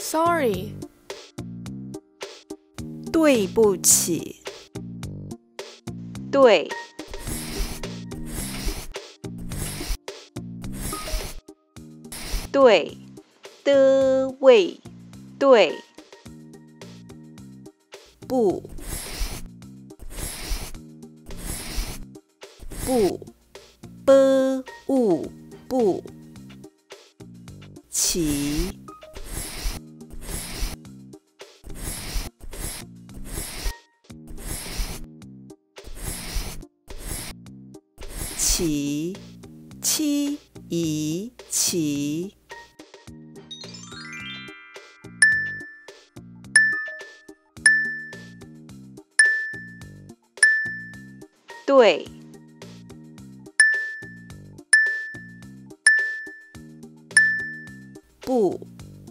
Sorry. 对不起。 对，对的位，对， 不，不，b不，起，起，七宜起。 对， 不，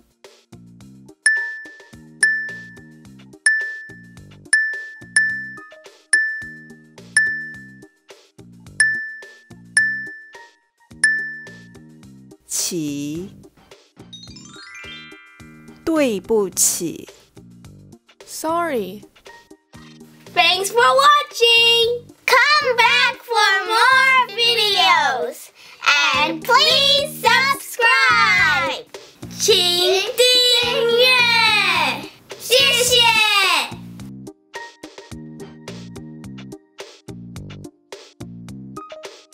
起，对不起。 Sorry. Thanks for watching! Come back for more videos! And please subscribe!